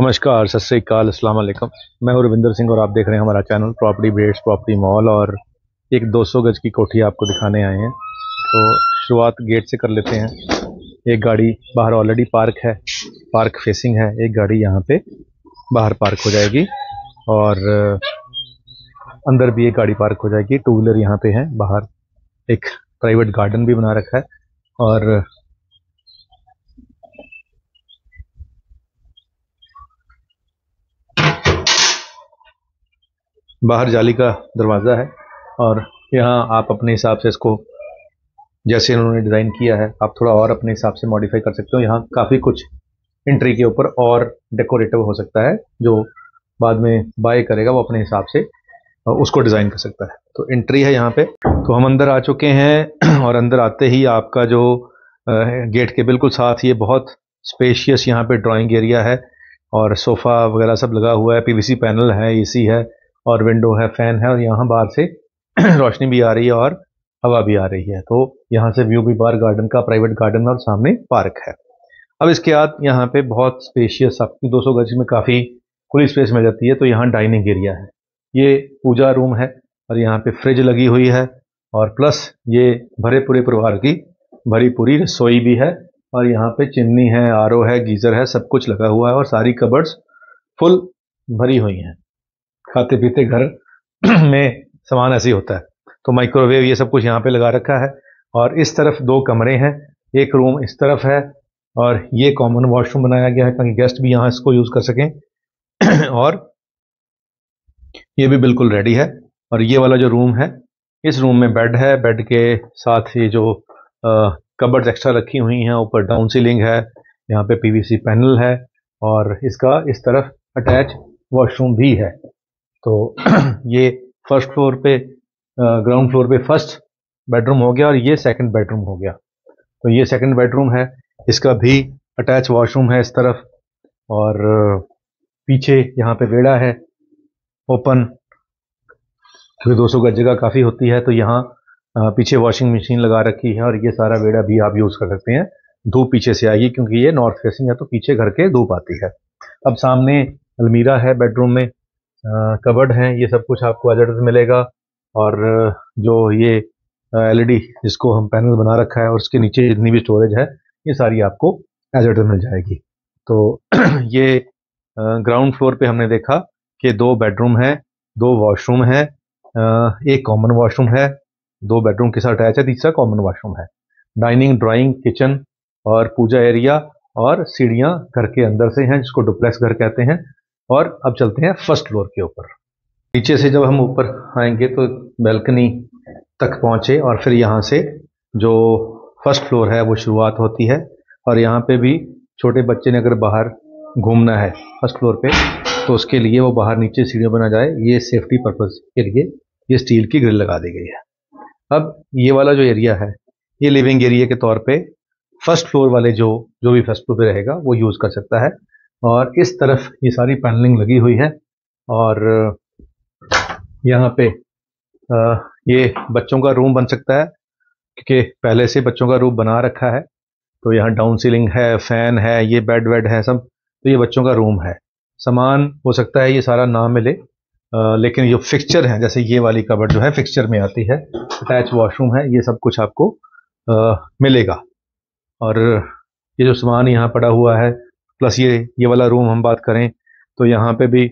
नमस्कार, सत श्री अकाल, अस्सलाम वालेकुम। मैं हूं रविंदर सिंह और आप देख रहे हैं हमारा channel property bets property mall. और एक 200 गज की कोठी आपको दिखाने आए हैं। तो शुरुआत गेट से कर लेते हैं। एक गाड़ी बाहर ऑलरेडी पार्क है, पार्क फेसिंग है। एक गाड़ी यहाँ पे बाहर पार्क हो जाएगी और अंदर भी एक गाड़ी पार्क हो जाएगी। टू व्हीलर यहाँ पे है। बाहर एक प्राइवेट गार्डन भी बना रखा है और बाहर जाली का दरवाज़ा है। और यहाँ आप अपने हिसाब से इसको जैसे उन्होंने डिज़ाइन किया है आप थोड़ा और अपने हिसाब से मॉडिफाई कर सकते हो। यहाँ काफ़ी कुछ एंट्री के ऊपर और डेकोरेटिव हो सकता है, जो बाद में बाय करेगा वो अपने हिसाब से उसको डिज़ाइन कर सकता है। तो एंट्री है यहाँ पे। तो हम अंदर आ चुके हैं और अंदर आते ही आपका जो गेट के बिल्कुल साथ ये बहुत स्पेशियस यहाँ पे ड्राइंग एरिया है और सोफ़ा वगैरह सब लगा हुआ है। पीवीसी पैनल है, एसी है और विंडो है, फैन है और यहाँ बाहर से रोशनी भी आ रही है और हवा भी आ रही है। तो यहाँ से व्यू भी बाहर गार्डन का, प्राइवेट गार्डन और सामने पार्क है। अब इसके बाद यहाँ पे बहुत स्पेशियस आपकी 200 गज में काफ़ी खुली स्पेस मिल जाती है। तो यहाँ डाइनिंग एरिया है, ये पूजा रूम है और यहाँ पे फ्रिज लगी हुई है और प्लस ये भरे पूरे परिवार की भरी पूरी रसोई भी है। और यहाँ पे चिमनी है, आरओ है, गीज़र है, सब कुछ लगा हुआ है और सारी कबर्ड्स फुल भरी हुई हैं। खाते पीते घर में सामान ऐसे ही होता है। तो माइक्रोवेव ये सब कुछ यहाँ पे लगा रखा है। और इस तरफ दो कमरे हैं, एक रूम इस तरफ है और ये कॉमन वॉशरूम बनाया गया है ताकि गेस्ट भी यहाँ इसको यूज़ कर सकें। और ये भी बिल्कुल रेडी है। और ये वाला जो रूम है, इस रूम में बेड है, बेड के साथ ये जो कबर्ड्स एक्स्ट्रा रखी हुई हैं, ऊपर डाउन सीलिंग है, यहाँ पे पीवीसी पैनल है और इसका इस तरफ अटैच वॉशरूम भी है। तो ये फर्स्ट फ्लोर पे, ग्राउंड फ्लोर पे फर्स्ट बेडरूम हो गया और ये सेकंड बेडरूम हो गया। तो ये सेकंड बेडरूम है, इसका भी अटैच वॉशरूम है इस तरफ। और पीछे यहाँ पे वेड़ा है ओपन, क्योंकि 200 गज जगह काफ़ी होती है। तो यहाँ पीछे वॉशिंग मशीन लगा रखी है और ये सारा वेड़ा भी आप यूज़ कर सकते हैं। धूप पीछे से आएगी क्योंकि ये नॉर्थ फेसिंग है, तो पीछे घर के धूप आती है। अब सामने अलमीरा है बेडरूम में, कबर्ड हैं, ये सब कुछ आपको एज इट इज़ मिलेगा। और जो ये एलईडी जिसको हम पैनल बना रखा है और उसके नीचे जितनी भी स्टोरेज है ये सारी आपको एज इट इज़ मिल जाएगी। तो ये ग्राउंड फ्लोर पे हमने देखा कि 2 बेडरूम है, 2 वॉशरूम है, एक कॉमन वॉशरूम है, 2 बेडरूम के साथ अटैच है, तीसरा कॉमन वॉशरूम है। डाइनिंग, ड्राइंग, किचन और पूजा एरिया और सीढ़ियाँ घर के अंदर से हैं, जिसको डुप्लेक्स घर कहते हैं। और अब चलते हैं फर्स्ट फ्लोर के ऊपर। नीचे से जब हम ऊपर आएंगे तो बैल्कनी तक पहुंचे और फिर यहाँ से जो फर्स्ट फ्लोर है वो शुरुआत होती है। और यहाँ पे भी छोटे बच्चे ने अगर बाहर घूमना है फर्स्ट फ्लोर पे तो उसके लिए वो बाहर नीचे सीढ़ियों पर ना जाए, ये सेफ्टी पर्पज़ के लिए ये स्टील की ग्रिल लगा दी गई है। अब ये वाला जो एरिया है ये लिविंग एरिया के तौर पे फर्स्ट फ्लोर वाले जो भी फर्स्ट फ्लोर पे रहेगा वो यूज़ कर सकता है। और इस तरफ ये सारी पैनलिंग लगी हुई है और यहाँ पे ये बच्चों का रूम बन सकता है क्योंकि पहले से बच्चों का रूम बना रखा है। तो यहाँ डाउन सीलिंग है, फैन है, ये बेड वेड है सब। तो ये बच्चों का रूम है। सामान हो सकता है ये सारा ना मिले, लेकिन जो फिक्सचर है, जैसे ये वाली कबर्ड जो है फिक्सचर में आती है, अटैच वॉशरूम है, ये सब कुछ आपको मिलेगा। और ये जो सामान यहाँ पड़ा हुआ है प्लस ये वाला रूम हम बात करें तो यहाँ पे भी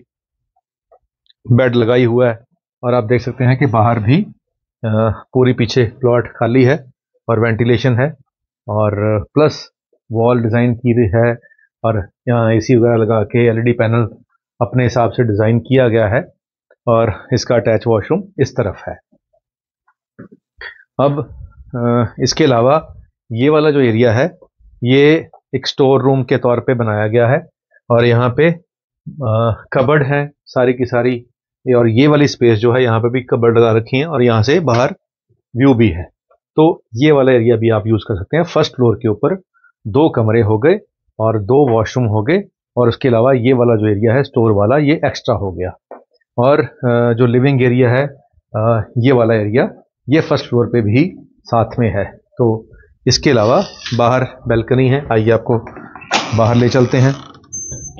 बेड लगाई हुआ है। और आप देख सकते हैं कि बाहर भी पूरी पीछे प्लॉट खाली है और वेंटिलेशन है और प्लस वॉल डिज़ाइन की है और यहाँ एसी वगैरह लगा के एलईडी पैनल अपने हिसाब से डिज़ाइन किया गया है। और इसका अटैच वॉशरूम इस तरफ है। अब इसके अलावा ये वाला जो एरिया है ये एक स्टोर रूम के तौर पे बनाया गया है और यहाँ पे कबर्ड है सारी की सारी। और ये वाली स्पेस जो है यहाँ पे भी कबर्ड लगा रखी है और यहाँ से बाहर व्यू भी है। तो ये वाला एरिया भी आप यूज़ कर सकते हैं। फर्स्ट फ्लोर के ऊपर 2 कमरे हो गए और 2 वॉशरूम हो गए और उसके अलावा ये वाला जो एरिया है स्टोर वाला ये एक्स्ट्रा हो गया। और जो लिविंग एरिया है ये वाला एरिया ये फर्स्ट फ्लोर पे भी साथ में है। तो इसके अलावा बाहर बैल्कनी है, आइए आपको बाहर ले चलते हैं।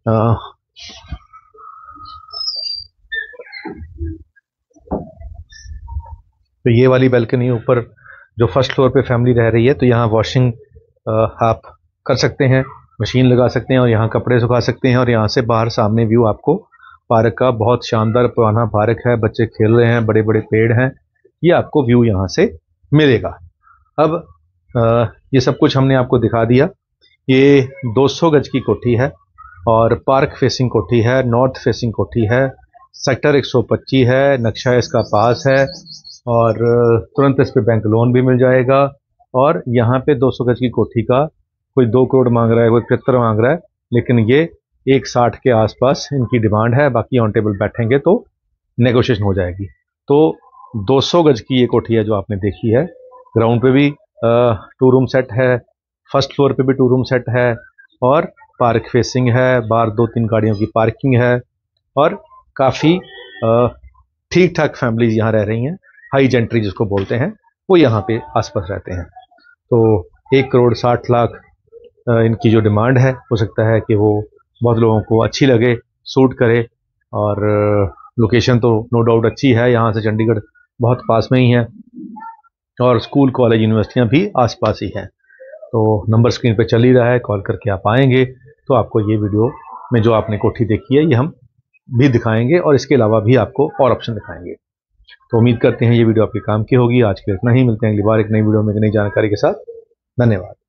तो ये वाली बैल्कनी ऊपर जो फर्स्ट फ्लोर पे फैमिली रह रही है, तो यहाँ वॉशिंग आप कर सकते हैं, मशीन लगा सकते हैं और यहाँ कपड़े सुखा सकते हैं। और यहाँ से बाहर सामने व्यू आपको पार्क का, बहुत शानदार पुराना पार्क है, बच्चे खेल रहे हैं, बड़े बड़े पेड़ हैं, ये आपको व्यू यहाँ से मिलेगा। अब ये सब कुछ हमने आपको दिखा दिया। ये 200 गज की कोठी है और पार्क फेसिंग कोठी है, नॉर्थ फेसिंग कोठी है, सेक्टर 125 है, नक्शा इसका पास है और तुरंत इस पे बैंक लोन भी मिल जाएगा। और यहाँ पे 200 गज की कोठी का कोई 2 करोड़ मांग रहा है, कोई 75 मांग रहा है, लेकिन ये 160 के आसपास इनकी डिमांड है। बाकी ऑन टेबल बैठेंगे तो नेगोशिएशन हो जाएगी। तो 200 गज की ये कोठी है जो आपने देखी है। ग्राउंड पे भी 2 रूम सेट है, फर्स्ट फ्लोर पे भी 2 रूम सेट है और पार्क फेसिंग है, बाहर 2-3 गाड़ियों की पार्किंग है और काफ़ी ठीक ठाक फैमिलीज यहाँ रह रही हैं। हाई जेंट्री जिसको बोलते हैं, वो यहाँ पे आसपास रहते हैं। तो 1 करोड़ 60 लाख इनकी जो डिमांड है, हो सकता है कि वो बहुत लोगों को अच्छी लगे, सूट करे। और लोकेशन तो नो डाउट अच्छी है, यहाँ से चंडीगढ़ बहुत पास में ही है और स्कूल कॉलेज यूनिवर्सिटियाँ भी आसपास ही हैं। तो नंबर स्क्रीन पे चल ही रहा है, कॉल करके आप आएंगे तो आपको ये वीडियो में जो आपने कोठी देखी है ये हम भी दिखाएंगे और इसके अलावा भी आपको और ऑप्शन दिखाएंगे। तो उम्मीद करते हैं ये वीडियो आपके काम की होगी। आज के लिए इतना ही, मिलते हैं अगली बार एक नई वीडियो में एक नई जानकारी के साथ। धन्यवाद।